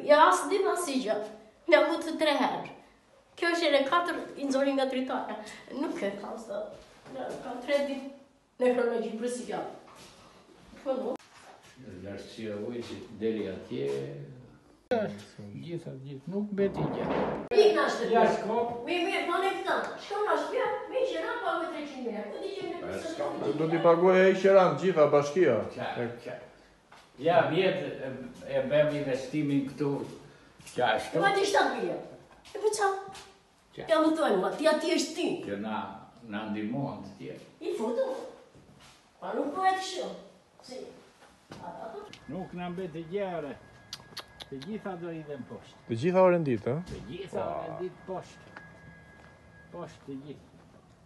Ja, asë di masijja. Ne avutë 3 herë. Kjo është e 4 inzori nga dritare. Nuk e ka së. Ka 3 ditë nekrologji për si fjallë. Po no. Lartësia ujqit deri atje. Gjitha, nuk beti gjë. Ik në shtëpia. Ja shko. Mirë, po ne këta. Shko në shtëpia, me që na pagoj 300 mijë. Po di që ne pësë. Do t'i paguaj e i qëran gjitha bashkia. Ja, vjetë e bëm investimin këtu. Qashtu. Ma ti 7 mijë. E po qa? Ja më tojnë, ma ti ati është ti. Që na ndihmon të tjerë. I futu. Pa nuk po e të shumë. Si. Nuk na mbeti gjëre. Të gjitha do idhen poshtë. Të gjitha orën ditë, Të gjitha orën ditë poshtë. Poshtë të gjithë.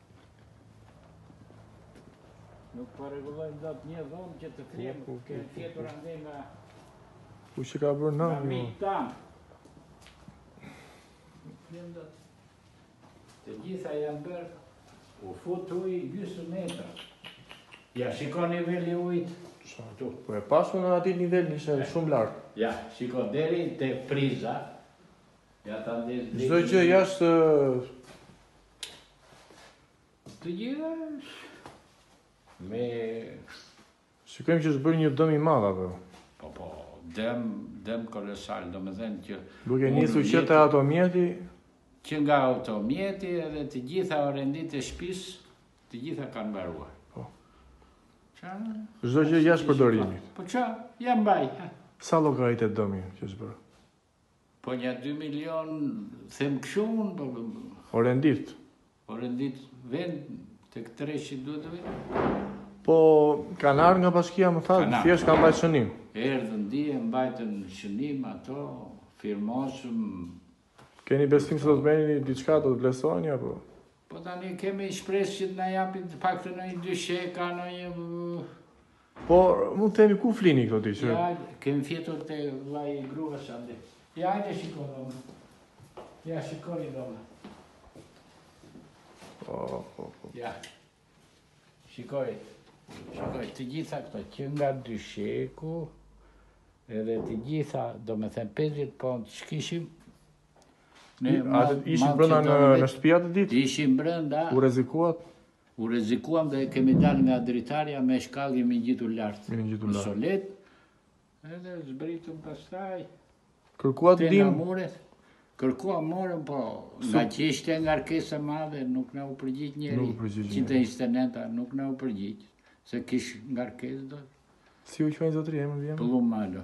Nuk po rregullojmë dot një dhomë që të kriem, ke tjetur ande nga ku që ka bërë nga në mitë tamë. Nuk kriem dot. Të gjitha janë bërë, u fut ujë gjysmë metër. Ja, shiko nivelli ujit. Po e pasu në ati nivel ishte shumë lartë. Ja, shiko, deri te priza. Ja ta ndez. Çdo gjë jashtë Të gjitha me shikojmë që është bërë një dëm i madh apo. po, dëm kolosal, domethënë që Duke nisur që te automjeti, që nga automjeti edhe të gjitha orendit e shtëpisë, të gjitha kanë mbaruar. Po. Çfarë? çdo gjë jashtë përdorimit. Po ç'a, ja mbaj. Sa llogaritë dëmi që është bërë? Po një 2 milion them këshun, po Orendit. orendit vend tek 300 duhet të vend. Po kanë ardhur nga bashkia më thash, Kanë thjesht kanë mbajtur shënim. Erdhën dje, mbajtën shënim ato, firmosëm. Keni besim se do të bëni diçka, do të vlerësoni apo? Po tani kemi shpresë që të na japin të paktën një 2 sheka, një... Po mund të themi ku flini këto ti që? Ja, kemi fjetur te vllai i gruas ande. Ja, hajde shiko domë. Ja, shikoni domë. Po. Ja. Shikoj, të gjitha këto që nga 2 sheku, edhe të gjitha, do me thënë 50 pont shkishim. Ishin brenda në shtëpi atë ditë? Ishin brenda. U rrezikuat? U rrezikuam dhe kemi dalë nga dritarja me shkallë, jemi ngjitur lart. Në Solet. Edhe zbritëm pastaj. Kërkuat ndihmë? Kërkuam morëm, po nga që ishte ngarkesa madhe, nuk na u përgjigj njeri. 129 nuk na u përgjigj, se kish ngarkesë do. Si u quajnë zotëri emrin vjen? Plumalo.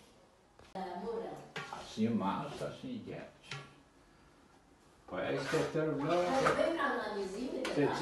Asnjë mas, asnjë gjë. Po e këtë tërë vlorë...